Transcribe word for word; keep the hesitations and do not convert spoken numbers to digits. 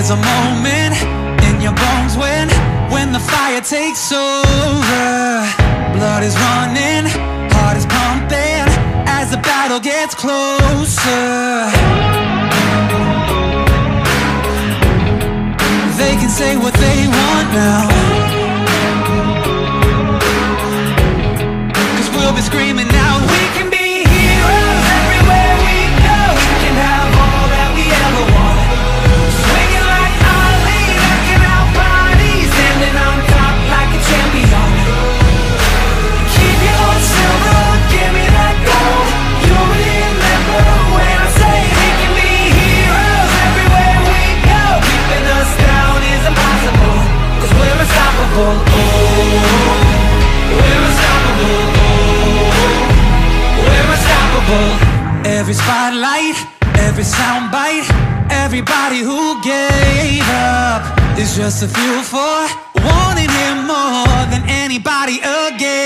There's a moment in your bones when When the fire takes over. Blood is running, heart is pumping as the battle gets closer. They can say what they want now, 'cause we'll be screaming out, we can be heroes everywhere we go. We can have all that we ever want. Swinging like Ali, knocking out bodies, standing on top like a champion. Keep your own silver, give me that gold. You'll remember when I say we can be heroes everywhere we go. Keeping us down is impossible, 'cause we're unstoppable. Oh, we're unstoppable. Oh, we're unstoppable. Every spotlight, every soundbite, everybody who gave up is just a fuel for wanting him more than anybody again.